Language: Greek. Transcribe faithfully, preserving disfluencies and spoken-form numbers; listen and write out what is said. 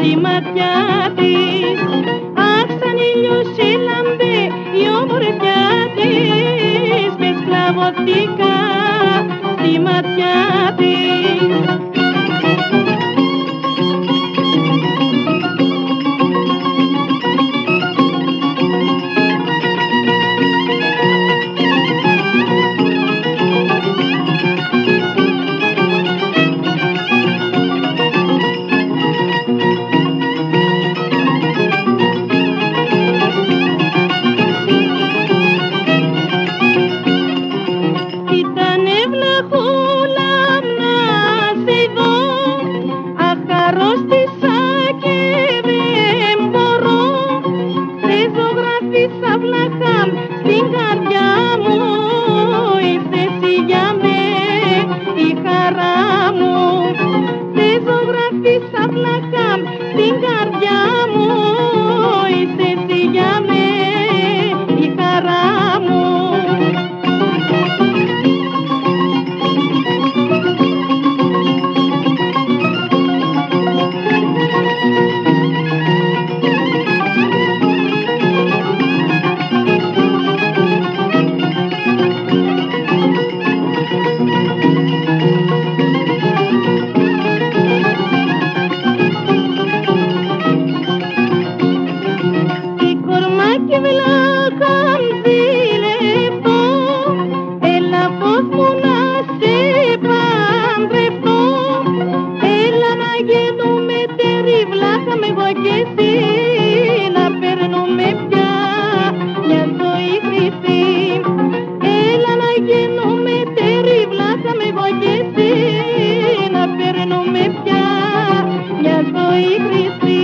στη ματιά της. Αχ, σαν ήλιος έλαμπε η ομορφιά της και σκλαβωθήκα στη ματιά της. Στην καρδιά μου ήρθε εσύ για με η χαρά μου. Δεν ζωγραφείς αυλακά στην καρδιά μου, ήρθε εσύ για με η χαρά μου. Και βλάχαν ζηλευτώ, έλα πως μου να σε παντρευτώ. Έλα να γίνουμε τεριβλάχαμε εγώ και εσύ, να παίρνουμε πια μια ζωή χρυσή. Έλα να γίνουμε τεριβλάχαμε εγώ και εσύ, να παίρνουμε πια μια ζωή χρυσή.